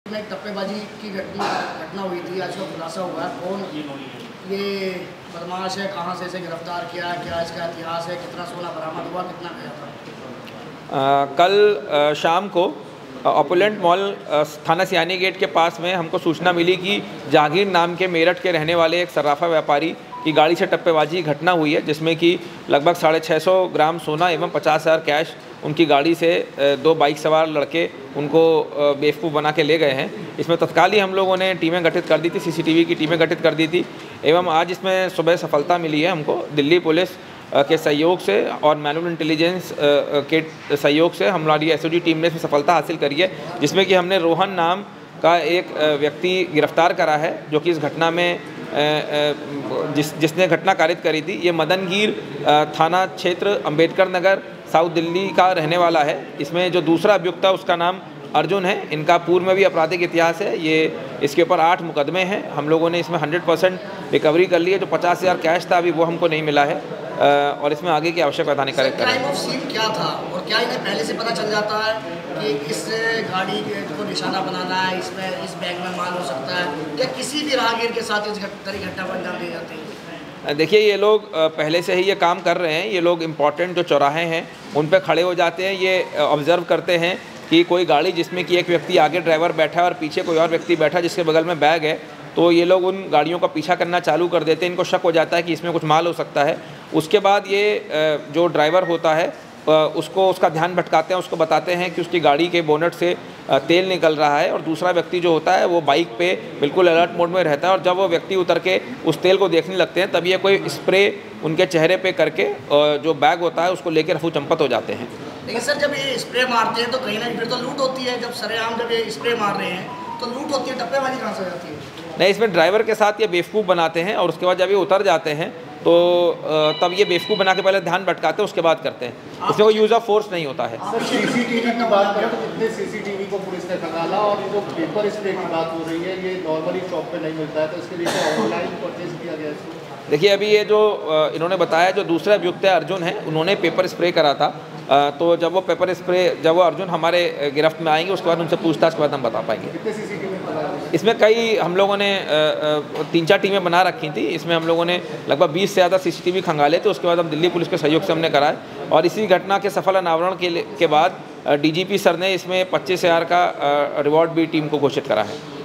में टप्पेबाजी की घटना हुई थी, आज का खुलासा हुआ है। कौन ये बदमाश है, कहाँ से इसे गिरफ्तार किया है, क्या इसका इतिहास है, कितना सोना बरामद हुआ, कितना गया था? कल शाम को ऑपुलेंट मॉल थाना सियानी गेट के पास में हमको सूचना मिली कि जहांगीर नाम के मेरठ के रहने वाले एक सर्राफा व्यापारी की गाड़ी से टप्पेबाजी घटना हुई है, जिसमें कि लगभग 650 ग्राम सोना एवं 50,000 कैश उनकी गाड़ी से दो बाइक सवार लड़के उनको बेवकूफ़ बना के ले गए हैं। इसमें तत्काल ही हम लोगों ने टीमें गठित कर दी थी, सीसीटीवी की टीमें गठित कर दी थी एवं आज इसमें सुबह सफलता मिली है हमको दिल्ली पुलिस के सहयोग से और मैनुअल इंटेलिजेंस के सहयोग से हमारी एसओजी टीम ने इसमें सफलता हासिल करी है, जिसमें कि हमने रोहन नाम का एक व्यक्ति गिरफ्तार करा है, जो कि इस घटना में जिसने घटना कारित करी थी। ये मदनगीर थाना क्षेत्र अंबेडकर नगर साउथ दिल्ली का रहने वाला है। इसमें जो दूसरा अभियुक्त है उसका नाम अर्जुन है। इनका पूर्व में भी आपराधिक इतिहास है। ये इसके ऊपर 8 मुकदमे हैं। हम लोगों ने इसमें 100% रिकवरी कर ली है। जो 50,000 कैश था अभी वो हमको नहीं मिला है और इसमें आगे की आवश्यक वैधानिक कार्य करें। क्राइम ऑफ सीन क्या था और क्या इन्हें पहले से पता चल जाता है कि इस गाड़ी को निशाना बनाना है, इसमें इस बैग में माल हो सकता है, या किसी भी राहगीर के साथ इस घटना को अंजाम दे जाते हैं? देखिए, ये लोग पहले से ही ये काम कर रहे हैं। ये लोग इम्पॉर्टेंट जो चौराहे हैं उन पे खड़े हो जाते हैं। ये ऑब्ज़र्व करते हैं कि कोई गाड़ी जिसमें कि एक व्यक्ति आगे ड्राइवर बैठा है और पीछे कोई और व्यक्ति बैठा है जिसके बगल में बैग है, तो ये लोग उन गाड़ियों का पीछा करना चालू कर देते हैं। इनको शक हो जाता है कि इसमें कुछ माल हो सकता है। उसके बाद ये जो ड्राइवर होता है उसका ध्यान भटकाते हैं, उसको बताते हैं कि उसकी गाड़ी के बोनट से तेल निकल रहा है, और दूसरा व्यक्ति जो होता है वो बाइक पे बिल्कुल अलर्ट मोड में रहता है। और जब वो व्यक्ति उतर के उस तेल को देखने लगते हैं तब ये कोई स्प्रे उनके चेहरे पे करके जो बैग होता है उसको लेकर रफू चंपत हो जाते हैं। लेकिन सर, जब ये स्प्रे मारते हैं तो कहीं ना कहीं फिर तो लूट होती है। जब सरेआम जब ये स्प्रे मार रहे हैं तो लूट होती है, टप्पेबाजी कहाँ से हो जाती है? नहीं, इसमें ड्राइवर के साथ ये बेवकूफ़ बनाते हैं और उसके बाद जब ये उतर जाते हैं तो तब ये बेवकूफ़ बना के पहले ध्यान भटकाते हैं, उसके बाद करते हैं। इसमें कोई यूज़ ऑफ फोर्स नहीं होता है। सर, सीसीटीवी की बात करें तो कितने सीसीटीवी को पुलिस ने खंगाला, और जो पेपर स्प्रे की बात हो रही है ये नॉर्मली शॉप पे नहीं मिलता है, तो इसके लिए ऑनलाइन परचेज किया गया है? देखिए, अभी ये जो इन्होंने बताया, जो दूसरा अभियुक्त है अर्जुन है, उन्होंने पेपर स्प्रे करा था। तो जब वो अर्जुन हमारे गिरफ्त में आएंगे उसके बाद उनसे पूछताछ के बाद हम बता पाएंगे। कितने सीसीटीवी? इसमें कई हम लोगों ने 3-4 टीमें बना रखी थी। इसमें हम लोगों ने लगभग 20 से ज़्यादा सीसीटीवी खंगाले थे। उसके बाद हम दिल्ली पुलिस के सहयोग से हमने कराए, और इसी घटना के सफल अनावरण के बाद डीजीपी सर ने इसमें 25,000 का रिवॉर्ड भी टीम को घोषित करा है।